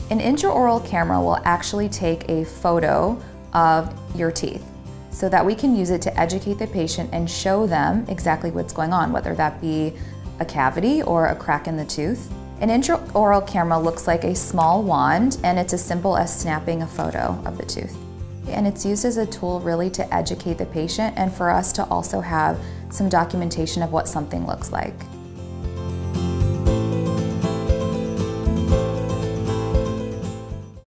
An intraoral camera will actually take a photo of your teeth so that we can use it to educate the patient and show them exactly what's going on, whether that be a cavity or a crack in the tooth. An intraoral camera looks like a small wand, and it's as simple as snapping a photo of the tooth. And it's used as a tool really to educate the patient and for us to also have some documentation of what something looks like.